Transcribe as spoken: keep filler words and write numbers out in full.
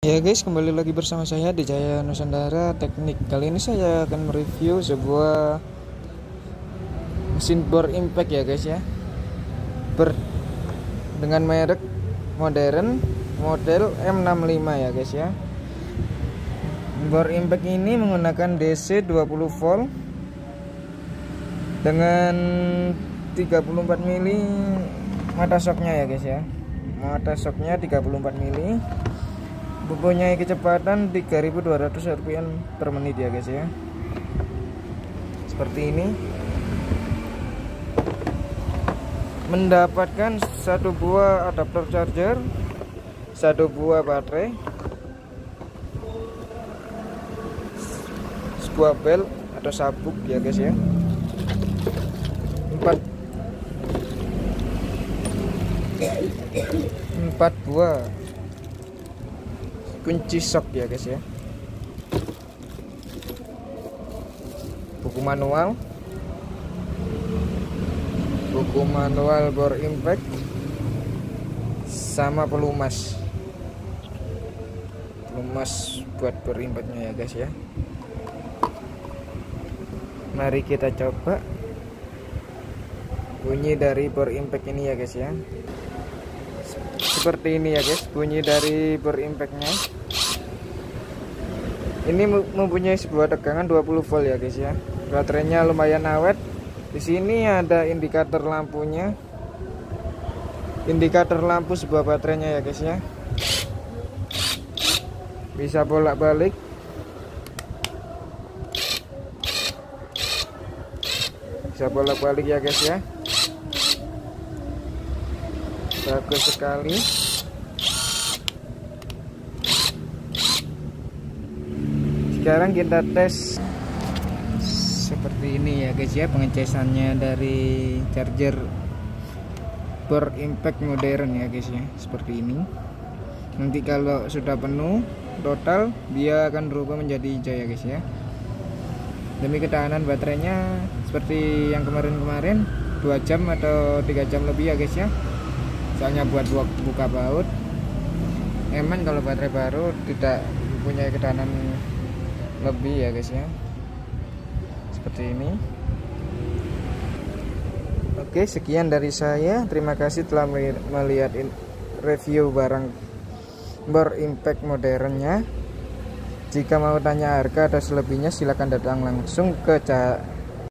Ya guys, kembali lagi bersama saya di Jaya Nusantara Teknik. Kali ini saya akan mereview sebuah mesin bor impact ya guys ya, ber dengan merek modern model M enam lima ya guys ya. Bor impact ini menggunakan D C dua puluh volt dengan tiga puluh empat mili mata shocknya ya guys ya. Mata shocknya tiga puluh empat mili, mempunyai kecepatan tiga ribu dua ratus R P M per menit ya guys ya. Seperti ini. Mendapatkan satu buah adapter charger, satu buah baterai, sebuah bel atau sabuk ya guys ya. Empat empat buah kunci shock ya guys ya. Buku manual, buku manual bor impact sama pelumas pelumas buat bor impactnya ya guys ya. Mari kita coba bunyi dari bor impact ini ya guys ya. Seperti ini ya guys bunyi dari bor impactnya. Ini mempunyai sebuah tegangan dua puluh volt ya guys ya. Baterainya lumayan awet. Di sini ada indikator lampunya, indikator lampu sebuah baterainya ya guys ya. Bisa bolak-balik, bisa bolak-balik ya guys ya. Bagus sekali. Sekarang kita tes seperti ini ya guys ya, pengecasannya dari charger bor impact modern ya guys ya. Seperti ini. Nanti kalau sudah penuh total, dia akan berubah menjadi hijau ya guys ya. Demi ketahanan baterainya seperti yang kemarin-kemarin dua jam atau tiga jam lebih ya guys ya. Soalnya buat buka baut. Emang kalau baterai baru tidak mempunyai ketahanan lebih ya guys ya. Seperti ini. Oke, sekian dari saya. Terima kasih telah melihat review barang bor impact modernnya. Jika mau tanya harga atau selebihnya, silahkan datang langsung ke